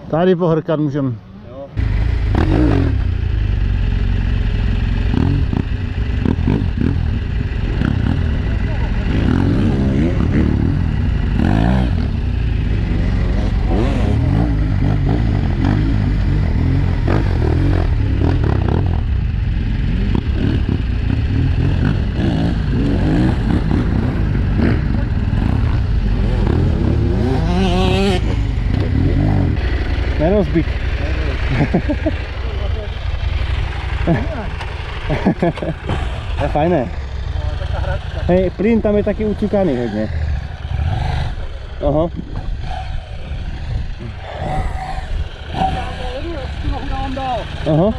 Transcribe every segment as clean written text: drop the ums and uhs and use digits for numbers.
Tady pohrkat můžeme. Nerozbit. To je fajné. Hej, plyn tam je taky ucukaný hodně. Aha. Aha.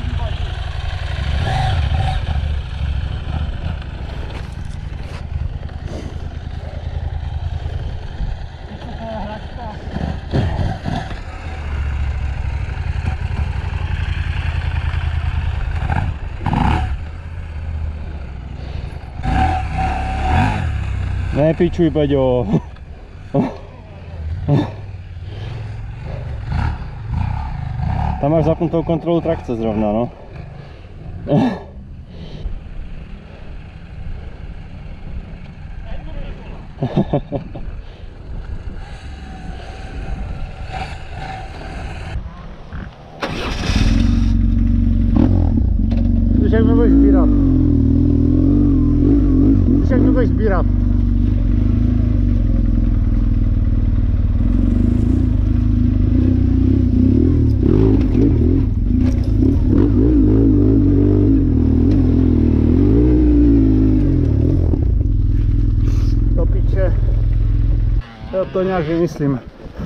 Nepičuj, Peďo. Tam máš zapnutou kontrolu trakce zrovna, no. Víš, jak mě budeš sbírat. Víš, jak mě budeš sbírat. Já to nějak vymyslím.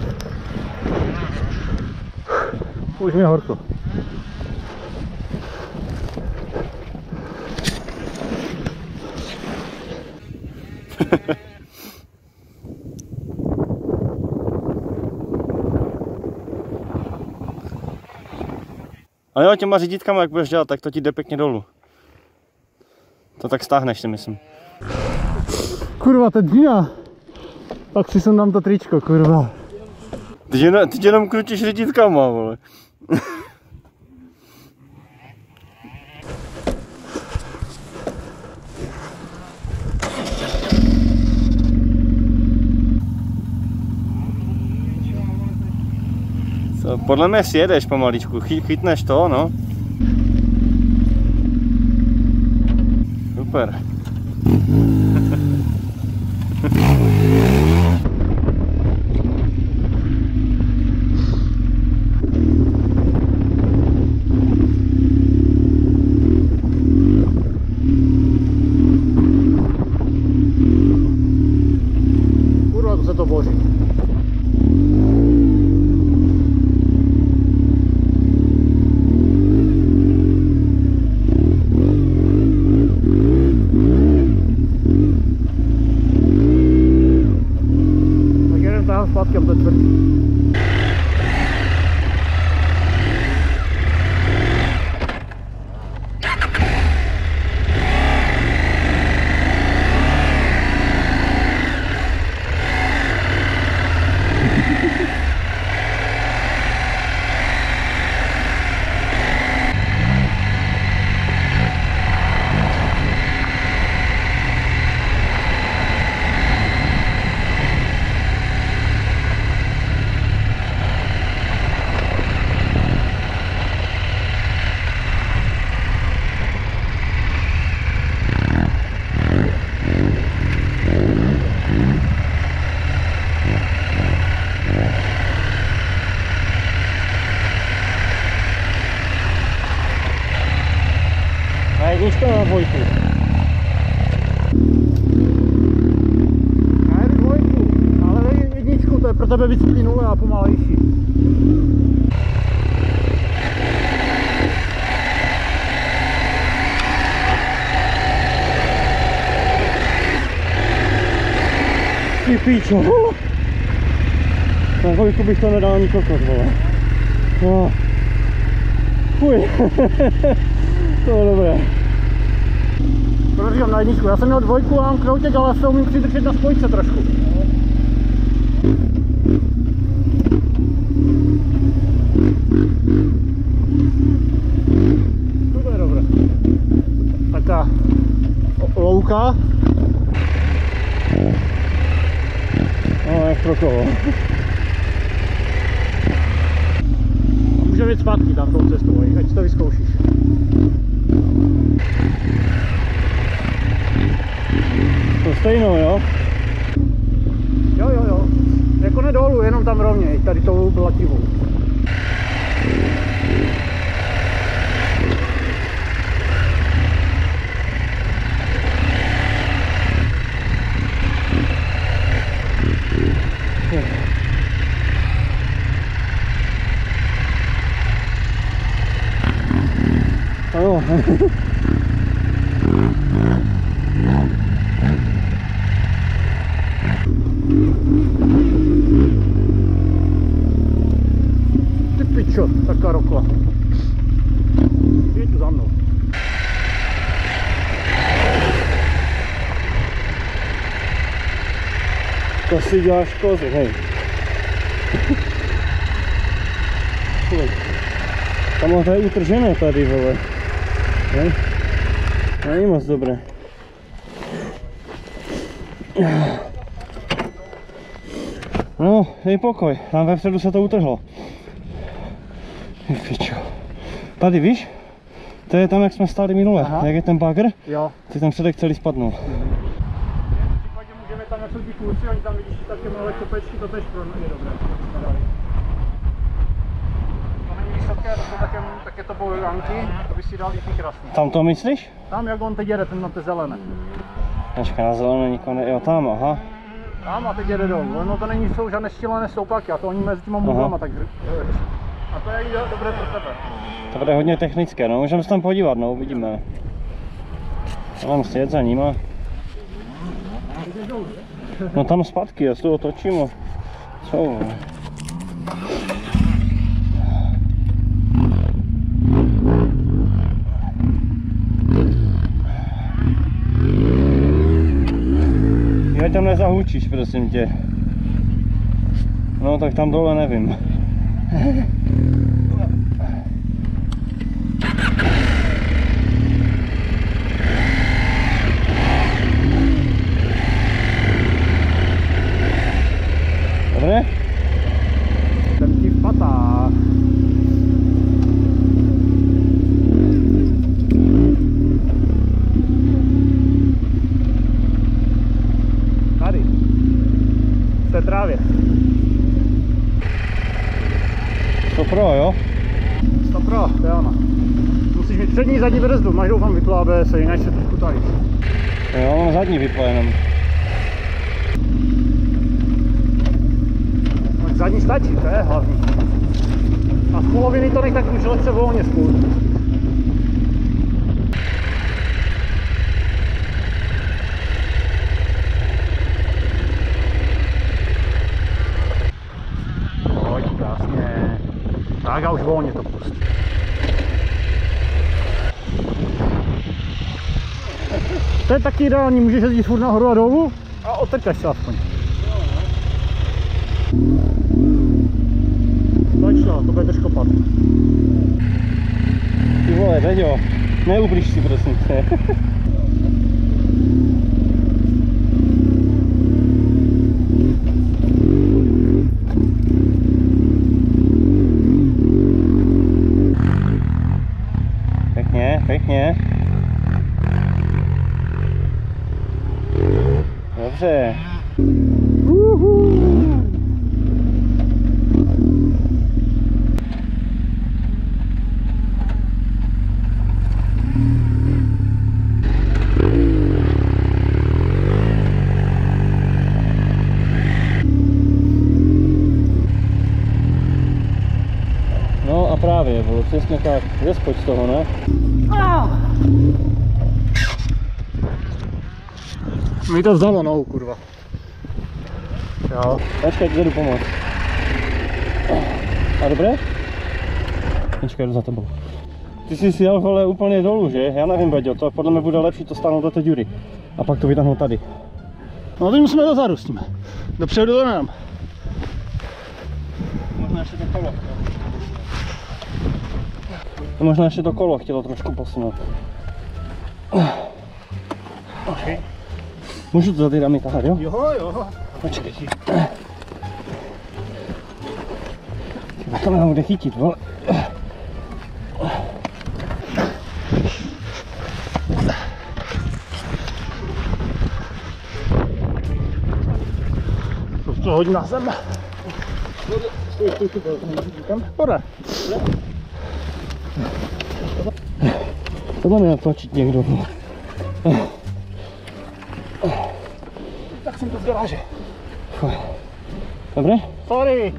Už mi horko. Ale jo, těma řídítkama, jak budeš dělat, tak to ti jde pěkně dolů. To tak stáhneš, si myslím. Kurva, to je džina. Tak si sundám to tričko, kurva. Ty jenom krutíš řídítkama, vole. Co, podle mě si jedeš pomaličku, chytneš to, no. Super. Kurva, to se to boří. Zpátky, to je tvrdý. Jednička na dvojku. Já jedu dvojku, ale dej jedničku, to je pro tebe víc plynulé a pomalejší. Ty píčo. Na dvojku bych to nedal ani kokot, vole. No. Fuj. To je dobré. Proříkám na jedničku. Já jsem měl dvojku a mám knoutěk, ale se umím přidržet na spojce trošku. suchá. No, jak pro koho. Můžeme jít zpátky tam tou cestou, ať to vyzkoušíš. To stejnou, jo? Jo. Jako ne dolů, jenom tam rovněj, tady tou blativou. Jo. Ty pičo, taká rokla. Jeď tu za mnou. To si děláš kozy, hej. Tam možná je utržené tady, vole. Hej. Není moc dobré. No, dej pokoj, tam vepředu se to utrhlo. Pičo. Tady víš? To je tam, jak jsme stáli minule. Aha. Jak je ten bagr? Jo. Ty ten předek celý spadnul. V případě můžeme tam, jak jsou ti kluci, oni tam vidíš takéhle kopečky, to tež pro je dobré. To není vysoké, tak je to bojovánky, to by si dal i krásný. Tam to myslíš? Tam, jak on teď jede, ten na té zelené. Počkej, na zelené nikoho ne... Jo, tam, aha. Tam a teď jede dolů, no to není, jsou žádné štílené stoupáky a to oni mezi těma muglama tak... A to je dobré pro tebe. To bude hodně technické, no, můžeme se tam podívat, no, uvidíme. Já mám sjet za nima. No tam zpátky, já se to otočím a... Co? Já tam nezahučíš, prosím tě. No tak tam dole nevím. Dobre? Jsem ti v patách. Tady. V té trávě. To pro, jo? 100 pro, to je ona. Musíš mít přední zadní brzdu, máš doufám vyplo ABS, jinak se trošku tajíš. Jo, mám zadní vyplo jenom. Tak zadní stačí, to je hlavní. A z poloviny to nech tak už lehce volně spolu. Pojď, krásně. Tak a už volně to pust. To je taky ideální, můžeš jezdit furt nahoru a dolů a otrkáš se aspoň. Začalo, to budete škopat. Ty vole, Veďo, neublíž si prosím tě. Pěkně, pěkně. Dobře. No a právě, bylo přesně tak, zeskoč z toho, ne? Mi to zdalo nohu, kurva. Jo. Počkej, jdu pomoct. A dobré? Počkej, jdu za tebou. Ty jsi si jel, vole, úplně dolů, že? Já nevím, Beďo, to podle mě bude lepší to stáhnout do té díry. A pak to vytáhnout tady. No teď musíme dozadu s tím. Dopředu to nám. Možná ještě to kolo. Možná ještě to kolo chtělo trošku posunout. Okay. Můžu to za ty dámy tahat, jo? Jo. Počkej. To nám bude chytit, vole. To hodí na zem. Kam? Pora. To máme natlačit někdo. Tak jsem to z garáže. Dobré? Sorry.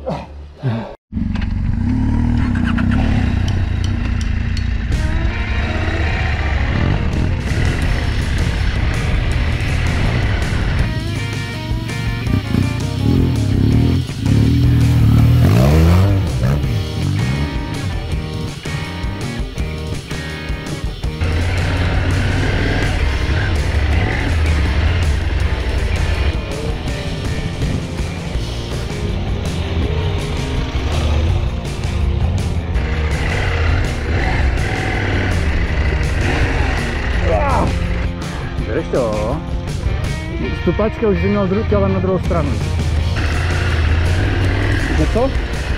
Bereš to? Stupačka už si měl tělem na druhou stranu. Co?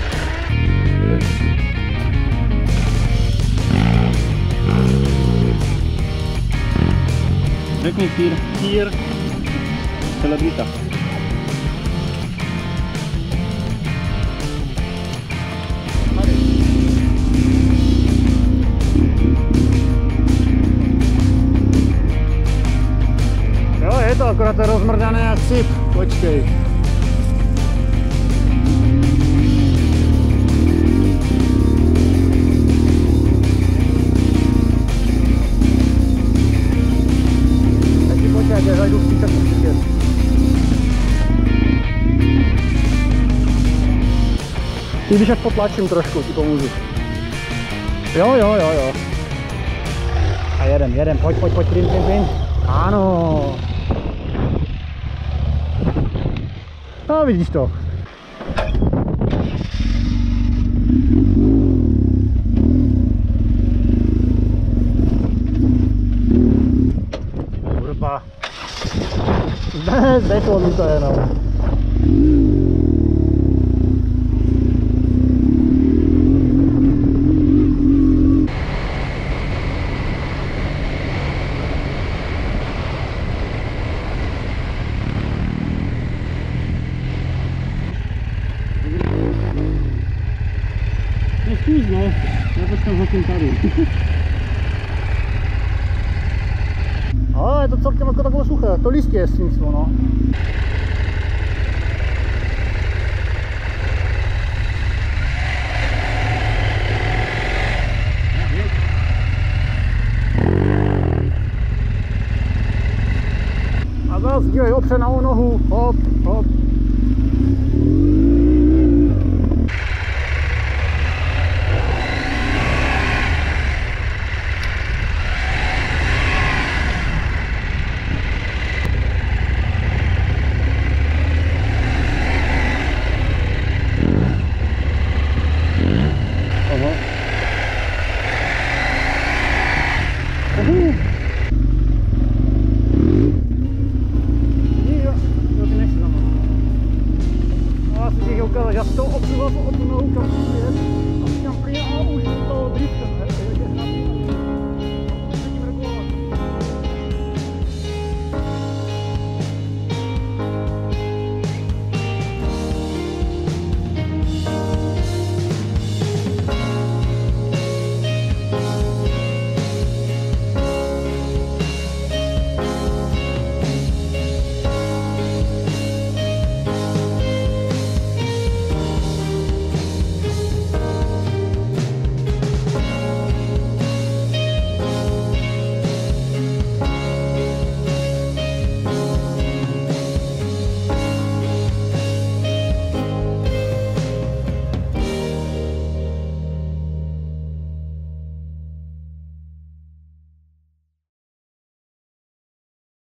Řekni týr. Týr. Celebrita. Jo, je to akorát rozmrdané jak syp. Počkej. Taky počkej, já zajdu vstřícat určitě. Ty když až potlačím trošku, ti pomůžu. Jo. A jedem, pojď, plyn. Ano. No, vidíš to. Kurva. Zdechlo mi to jenom. Zkus, no. Já počkám za tím tady. Ale je to celkem jako takové suché, to listě je svinstvo, no. A zase dívej, opře na nohu, hop.